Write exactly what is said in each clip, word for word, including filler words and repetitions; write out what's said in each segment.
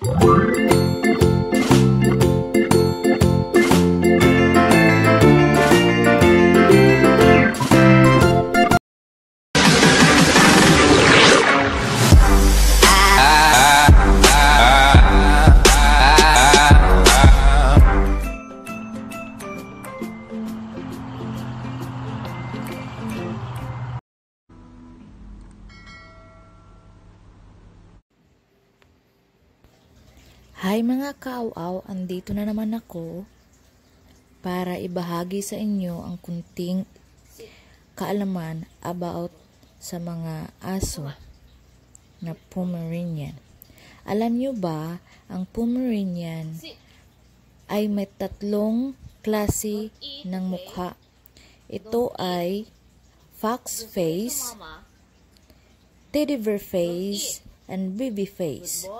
Hi mga kaaw-aw, andito na naman ako para ibahagi sa inyo ang kunting kaalaman about sa mga aso na Pomeranian. Alam nyo ba, ang Pomeranian ay may tatlong klase ng mukha. Ito ay fox face, teddy bear face, and baby face.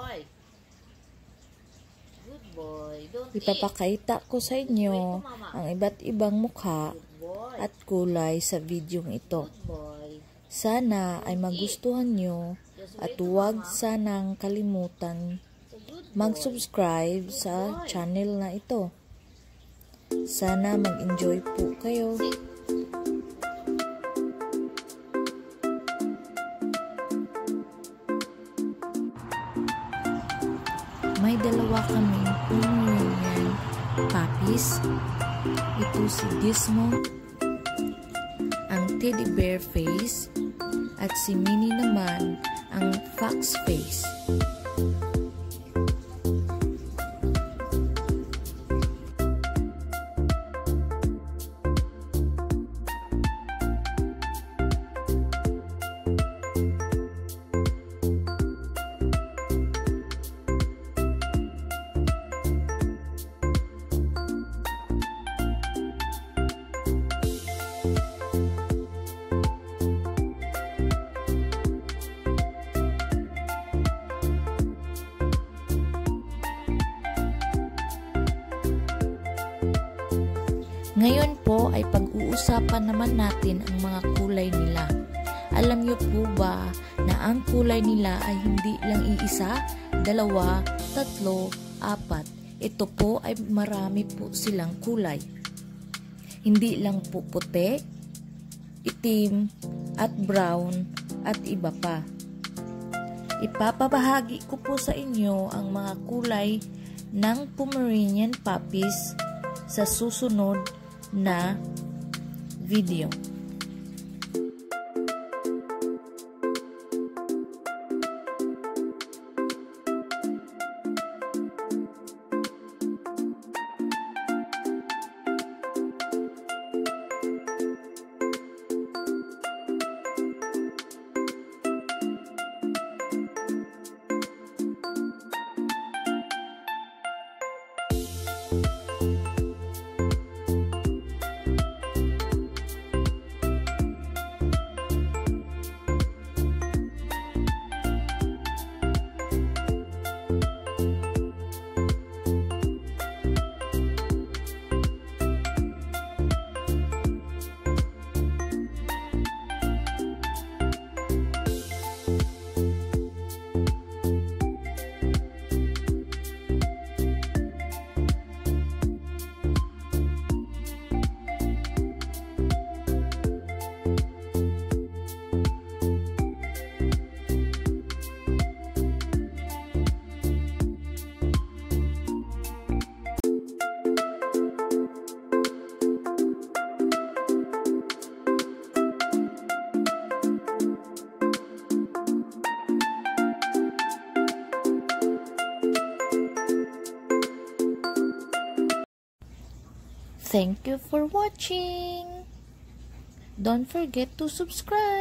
Ipapakita ko sa inyo ang iba't ibang mukha at kulay sa videong ito. Sana ay magustuhan nyo at huwag sanang kalimutan mag-subscribe sa channel na ito. Sana mag-enjoy po kayo. May dalawa kaming Pomeranian puppies. Ito si Gizmo, ang teddy bear face, at si Minnie naman ang fox face. Ngayon po ay pag-uusapan naman natin ang mga kulay nila. Alam niyo po ba na ang kulay nila ay hindi lang iisa, dalawa, tatlo, apat. Ito po ay marami po silang kulay. Hindi lang po puti, itim, at brown, at iba pa. Ipapabahagi ko po sa inyo ang mga kulay ng Pomeranian puppies sa susunod na video. Thank you for watching. Don't forget to subscribe.